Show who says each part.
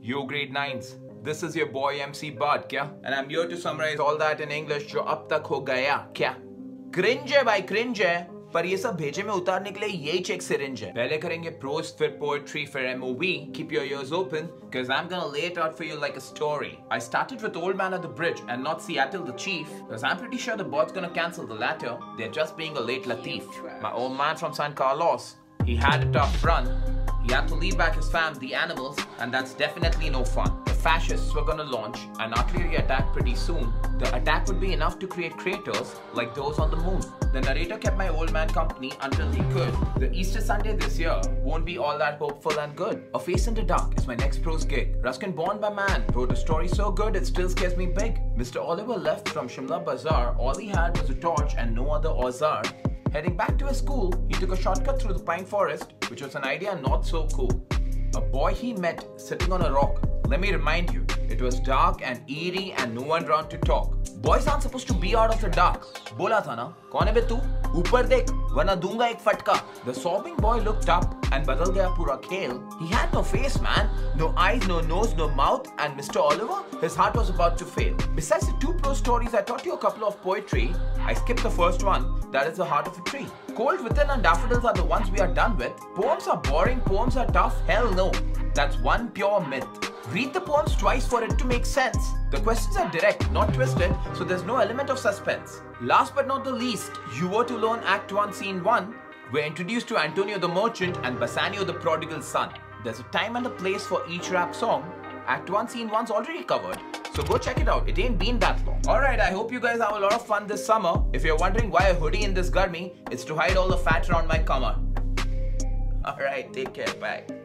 Speaker 1: Yo grade 9s, this is your boy MC Bud, kya? And I'm here to summarize all that in English जो अब तक हो गया, क्या? Cringe है भाई, cringe है, पर ये सब भेजे में उतारने के लिए यही चेक सिरिंज है. पहले करेंगे prose, फिर poetry, फिर MOV. Keep your ears open, cause I'm gonna lay it out for you like a story. I started with Old Man at the Bridge and not Seattle the Chief, cause I'm pretty sure the bot's gonna cancel the latter. They're just being a late Latif. My old man from San Carlos, he had a tough run. He had to leave back his fam, the animals, and that's definitely no fun. The fascists were gonna launch an artillery attack pretty soon. The attack would be enough to create craters like those on the moon. The narrator kept my old man company until he could. The Easter Sunday this year won't be all that hopeful and good. A Face in the Dark is my next prose gig. Ruskin Bond by man wrote a story so good it still scares me big. Mr. Oliver left from Shimla Bazaar. All he had was a torch and no other Ozar. Heading back to his school, he took a shortcut through the pine forest, which was an idea not so cool. A boy he met sitting on a rock. Let me remind you, it was dark and eerie and no one around to talk. Boys aren't supposed to be out of the dark. बोला था ना, कौन है बे तू? ऊपर देख, वरना दूंगा एक फटका. The sobbing boy looked up and बदल गया पूरा खेल. He had no face, man. No eyes, no nose, no mouth. And Mr. Oliver, his heart was about to fail. Besides the two prose stories, I taught you a couple of poetry. I skipped the first one. That is the heart of a tree. Cold Within and Daffodils are the ones we are done with. Poems are boring, poems are tough. Hell no. That's one pure myth. Read the poems twice for it to make sense. The questions are direct, not twisted, so there's no element of suspense. Last but not the least, You Were to Learn Act 1 Scene 1. We're introduced to Antonio the Merchant and Bassanio the Prodigal Son. There's a time and a place for each rap song. Act 1 Scene 1's already covered, so go check it out. It ain't been that long. Alright, I hope you guys have a lot of fun this summer. If you're wondering why a hoodie in this gurmi, it's to hide all the fat around my kamar. Alright, take care, bye.